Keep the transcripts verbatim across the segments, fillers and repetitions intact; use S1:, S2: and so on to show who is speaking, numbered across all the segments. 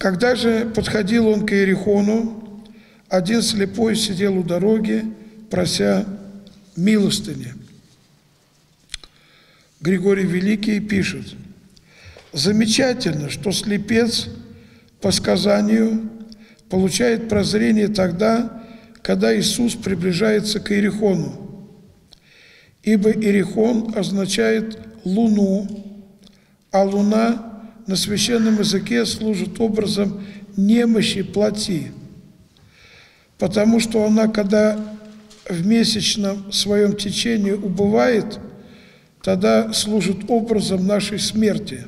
S1: Когда же подходил он к Иерихону, один слепой сидел у дороги, прося милостыни. Григорий Великий пишет: замечательно, что слепец по сказанию получает прозрение тогда, когда Иисус приближается к Иерихону. Ибо Иерихон означает луну, а луна на священном языке служит образом немощи плоти, потому что она, когда в месячном своем течении убывает, тогда служит образом нашей смерти.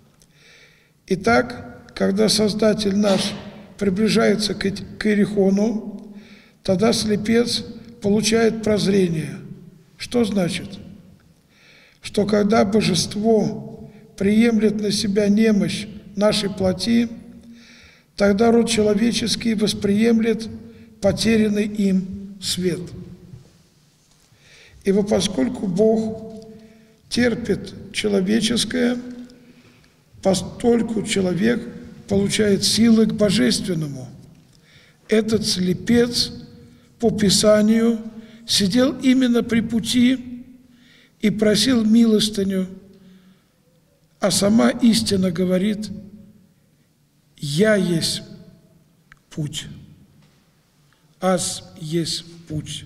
S1: Итак, когда Создатель наш приближается к Иерихону, тогда слепец получает прозрение. Что значит? Что когда божество приемлет на себя немощь нашей плоти, тогда род человеческий восприемлет потерянный им свет. Ибо поскольку Бог терпит человеческое, постольку человек получает силы к божественному. Этот слепец по Писанию сидел именно при пути и просил милостыню, а сама истина говорит: «Я есть путь, аз есть путь».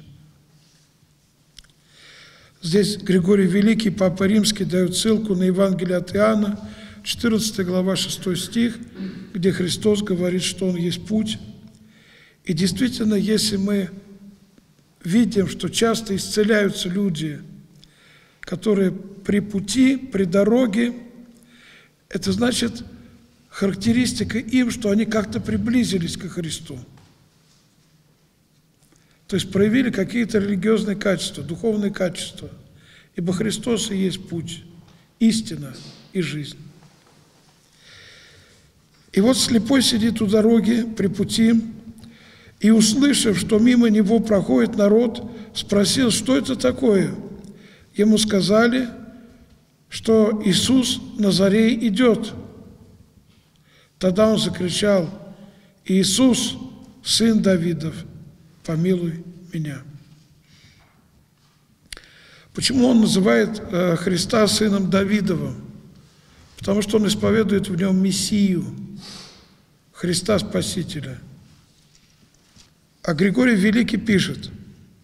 S1: Здесь Григорий Великий, Папа Римский, дает ссылку на Евангелие от Иоанна, четырнадцатая глава, шестой стих, где Христос говорит, что Он есть путь. И действительно, если мы видим, что часто исцеляются люди, которые при пути, при дороге, это значит характеристика им, что они как-то приблизились ко Христу. То есть проявили какие-то религиозные качества, духовные качества. Ибо Христос и есть путь, истина и жизнь. И вот слепой сидит у дороги при пути, и, услышав, что мимо него проходит народ, спросил, что это такое. Ему сказали, что Иисус Назарей идет. Тогда он закричал: «Иисус, сын Давидов, помилуй меня». Почему он называет Христа сыном Давидовым? Потому что он исповедует в нем Мессию, Христа Спасителя. А Григорий Великий пишет: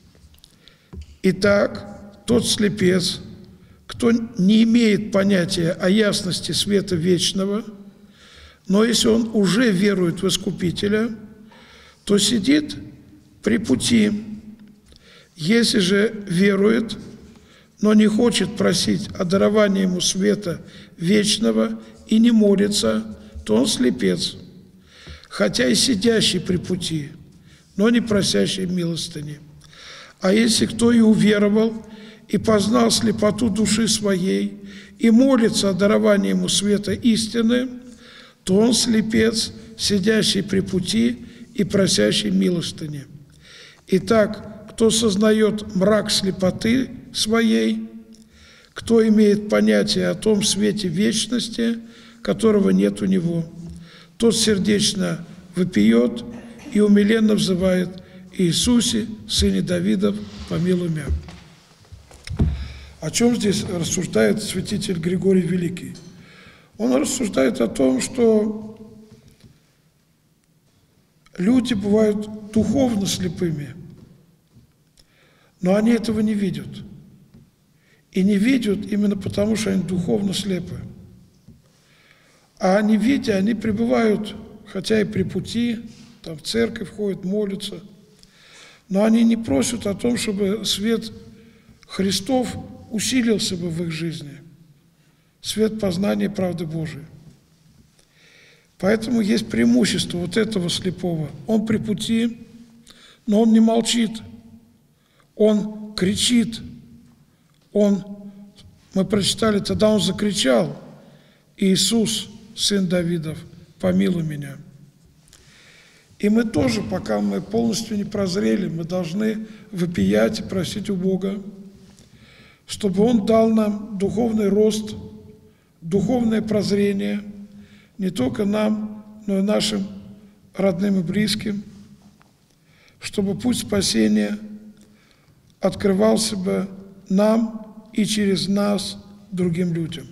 S1: «Итак, тот слепец, кто не имеет понятия о ясности света вечного, но если он уже верует в Искупителя, то сидит при пути. Если же верует, но не хочет просить о даровании ему света вечного и не молится, то он слепец, хотя и сидящий при пути, но не просящий милостыни. А если кто и уверовал, и познал слепоту души своей, и молится о даровании ему света истины, то он слепец, сидящий при пути и просящий милостыни. Итак, кто сознает мрак слепоты своей, кто имеет понятие о том свете вечности, которого нет у него, тот сердечно вопиет и умиленно взывает: «Иисусе, сыне Давидов, помилуй меня». О чем здесь рассуждает святитель Григорий Великий? Он рассуждает о том, что люди бывают духовно слепыми, но они этого не видят. И не видят именно потому, что они духовно слепы. А они, видя, они пребывают, хотя и при пути, там в церковь ходят, молятся, но они не просят о том, чтобы свет Христов усилился бы в их жизни, свет познания правды Божией. Поэтому есть преимущество вот этого слепого. Он при пути, но он не молчит, он кричит, он, мы прочитали, тогда он закричал: «Иисус, сын Давидов, помилуй меня». И мы тоже, пока мы полностью не прозрели, мы должны вопиять и просить у Бога, чтобы Он дал нам духовный рост, духовное прозрение, не только нам, но и нашим родным и близким, чтобы путь спасения открывался бы нам и через нас другим людям.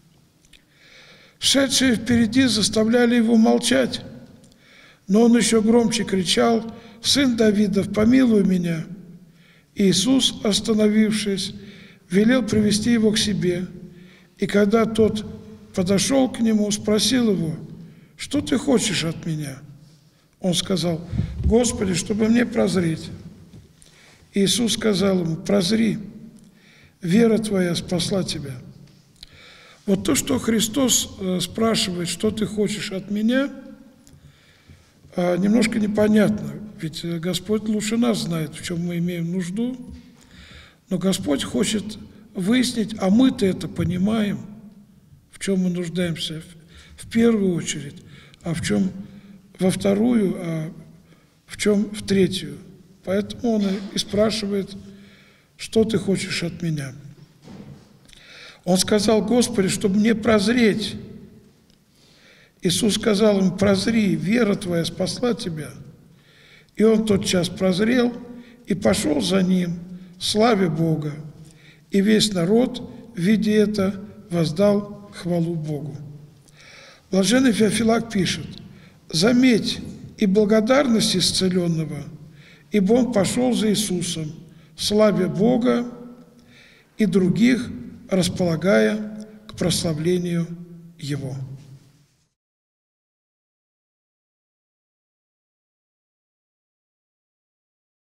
S1: Шедшие впереди заставляли его молчать, но он еще громче кричал: «Сын Давидов, помилуй меня!» Иисус, остановившись, велел привести его к себе, и когда тот подошел к нему, спросил его: «Что ты хочешь от меня?» Он сказал: «Господи, чтобы мне прозреть». Иисус сказал ему: «Прозри, вера твоя спасла тебя». Вот то, что Христос спрашивает: «Что ты хочешь от меня?», немножко непонятно, ведь Господь лучше нас знает, в чем мы имеем нужду, но Господь хочет выяснить, а мы-то это понимаем, в чем мы нуждаемся в первую очередь, а в чем во вторую, а в чем в третью. Поэтому Он и спрашивает: «Что ты хочешь от меня?» Он сказал: «Господи, чтобы мне прозреть». Иисус сказал ему: «Прозри, вера твоя спасла тебя». И он тотчас прозрел и пошел за ним, славя Бога. И весь народ, видя это, воздал хвалу Богу. Блаженный Феофилак пишет: «Заметь и благодарность исцеленного, ибо он пошел за Иисусом, славя Бога и других, располагая к прославлению Его».